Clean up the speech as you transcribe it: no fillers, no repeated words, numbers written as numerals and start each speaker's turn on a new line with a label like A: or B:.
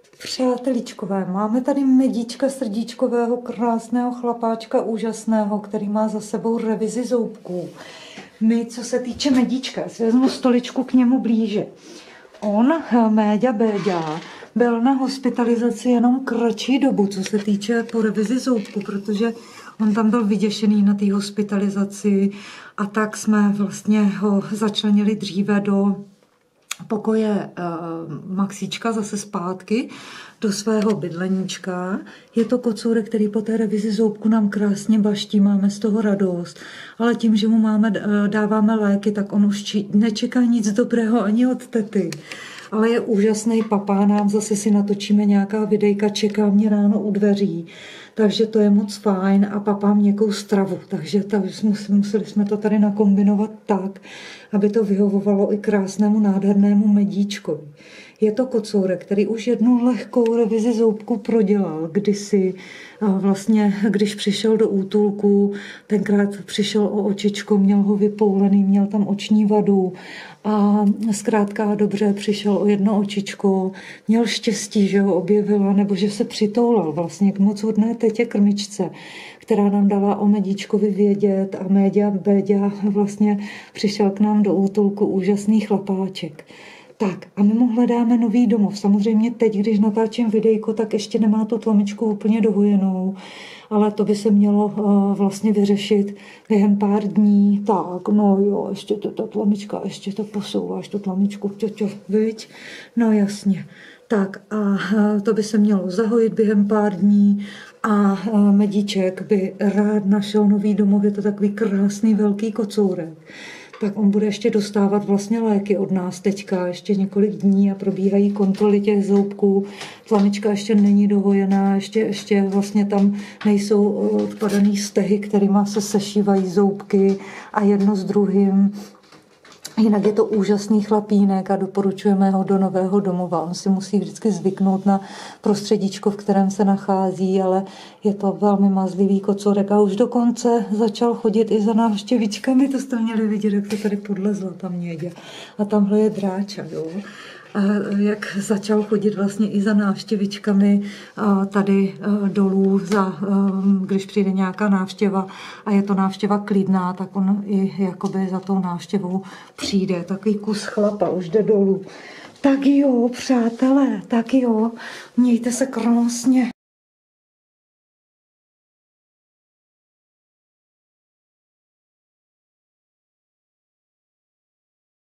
A: Přáteličkové, máme tady medíčka srdíčkového, krásného chlapáčka, úžasného, který má za sebou revizi zoubků. My, co se týče medíčka, si vezmu stoličku k němu blíže. On, Méďa Béďa, byl na hospitalizaci jenom kratší dobu, co se týče po revizi zoubku, protože on tam byl vyděšený na té hospitalizaci a tak jsme vlastně ho začlenili dříve do pokoje Maxíčka zase zpátky do svého bydleníčka. Je to kocourek, který po té revizi zoubku nám krásně baští, máme z toho radost, ale tím, že mu dáváme léky, tak on už nečeká nic dobrého ani od tety. Ale je úžasný papá, zase si natočíme nějaká videjka, čeká mě ráno u dveří, takže to je moc fajn a papá měkkou stravu, takže museli jsme to tady nakombinovat tak, aby to vyhovovalo i krásnému nádhernému medíčkovi. Je to kocourek, který už jednu lehkou revizi zoubku prodělal kdysi, vlastně, když přišel do útulku, tenkrát přišel o očičko, měl ho vypoulený, měl tam oční vadu a zkrátka dobře přišel o jedno očičko, měl štěstí, že ho objevila, nebo že se přitoulal vlastně k moc hodné tetě krmičce, která nám dala o medíčkovi vědět a Méďa Béďa vlastně přišel k nám do útulku úžasný chlapáček. Tak a my mu hledáme nový domov. Samozřejmě teď, když natáčím videjko, tak ještě nemá tu tlamičku úplně dohojenou, ale to by se mělo vlastně vyřešit během pár dní. Tak, no jo, ještě ta tlamička, ještě to posouváš, tu tlamičku, viď? No jasně. Tak a to by se mělo zahojit během pár dní a medíček by rád našel nový domov, je to takový krásný velký kocourek. Tak on bude ještě dostávat vlastně léky od nás teďka ještě několik dní a probíhají kontroly těch zoubků. Tlamička ještě není dohojená, ještě vlastně tam nejsou odpadaný stehy, kterými se sešívají zoubky a jedno s druhým. Jinak je to úžasný chlapínek a doporučujeme ho do nového domova. On si musí vždycky zvyknout na prostředíčko, v kterém se nachází, ale je to velmi mazlivý kocourek a už dokonce začal chodit i za návštěvičkami. To jste měli vidět, jak to tady podlezla ta Měďa. A tamhle je Dráča, jo. A jak začal chodit vlastně i za návštěvičkami tady dolů, když přijde nějaká návštěva a je to návštěva klidná, tak on i jakoby za tou návštěvou přijde. Takový kus chlapa už jde dolů. Tak jo, přátelé, tak jo, mějte se krásně.